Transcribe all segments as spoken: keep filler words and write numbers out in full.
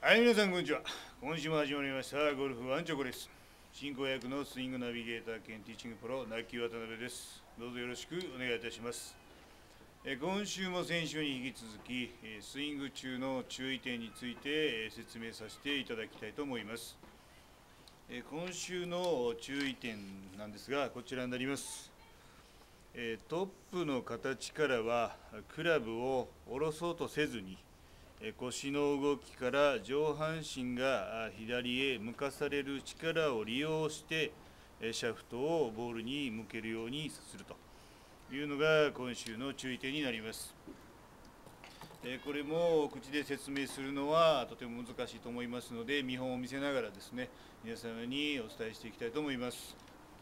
はい、皆さんこんにちは。今週も始まりましたゴルフワンチョコです。進行役のスイングナビゲーター兼ティーチングプロ、ナッキー渡辺です。どうぞよろしくお願いいたします。え今週も先週に引き続き、スイング中の注意点について説明させていただきたいと思います。今週の注意点なんですが、こちらになります。トップの形からは、クラブを下ろそうとせずに、腰の動きから上半身が左へ向かされる力を利用してシャフトをボールに向けるようにするというのが今週の注意点になります。これも口で説明するのはとても難しいと思いますので、見本を見せながらですね、皆様にお伝えしていきたいと思います。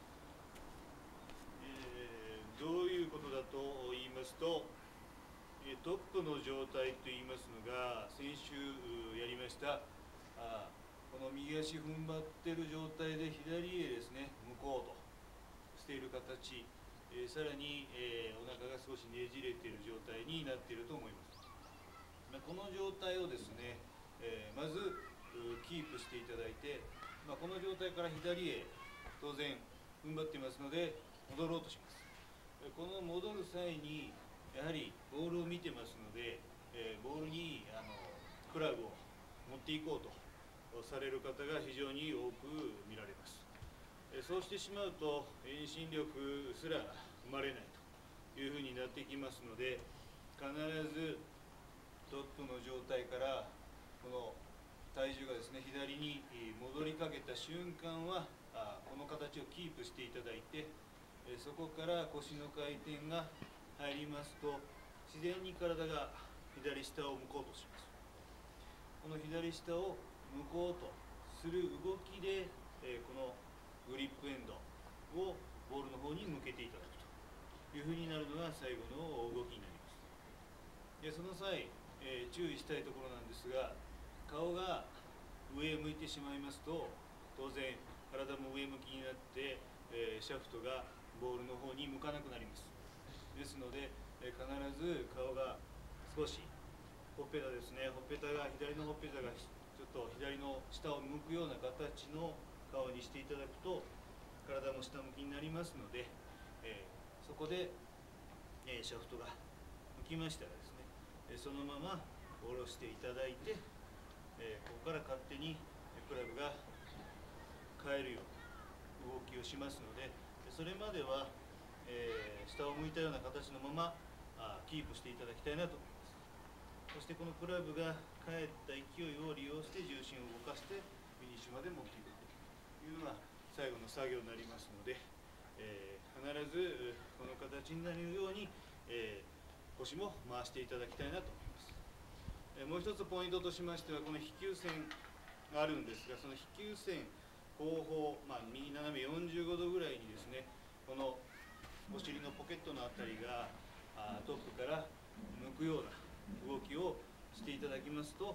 えー、どういうことだと言いますと、トップの状態といいますのが、先週やりましたあこの右足踏ん張っている状態で左へですね向こうとしている形、えー、さらに、えー、お腹が少しねじれている状態になっていると思います。まあ、この状態をですね、えー、まずキープしていただいて、まあ、この状態から左へ当然踏ん張っていますので戻ろうとします。この戻る際にやはりボールを見てますので、えー、ボールにあのクラブを持っていこうとされる方が非常に多く見られます。えー、そうしてしまうと遠心力すら生まれないというふうになってきますので、必ずトップの状態からこの体重がですね左に戻りかけた瞬間はあこの形をキープしていただいて、えー、そこから腰の回転が入りますと自然に体が左下を向こうとします。この左下を向こうとする動きで、えー、このグリップエンドをボールの方に向けていただくというふうになるのが最後の動きになります。でその際、えー、注意したいところなんですが、顔が上へ向いてしまいますと当然体も上向きになって、えー、シャフトがボールの方に向かなくなります。ですので、え必ず顔が少しほっぺたですね、ほっぺたが左のほっぺたがちょっと左の下を向くような形の顔にしていただくと体も下向きになりますので、えー、そこで、えー、シャフトが向きましたらですね、えー、そのまま下ろしていただいて、えー、ここから勝手にクラブが変えるような動きをしますので、それまではえー、下を向いたような形のままあキープしていただきたいなと思います。そしてこのクラブが返った勢いを利用して重心を動かしてフィニッシュまで持っていくというのが最後の作業になりますので、えー、必ずこの形になるように、えー、腰も回していただきたいなと思います。えー、もう一つポイントとしましては、この飛球線があるんですが、その飛球線後方、まあ、右斜めよんじゅうごどぐらいにですね、このお尻のポケットのあたりがトップから向くような動きをしていただきますと、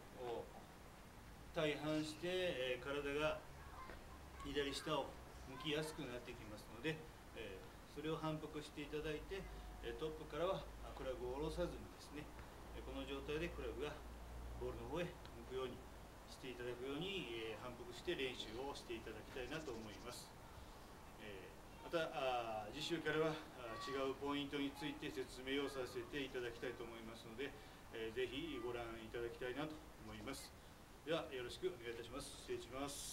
大半して、えー、体が左下を向きやすくなってきますので、えー、それを反復していただいて、トップからはクラブを下ろさずにですね、この状態でクラブがボールの方へ向くようにしていただくように、えー、反復して練習をしていただきたいなと思います。えーまた次週からは違うポイントについて説明をさせていただきたいと思いますので、えー、ぜひご覧いただきたいなと思います。ではよろしくお願いいたします。失礼します。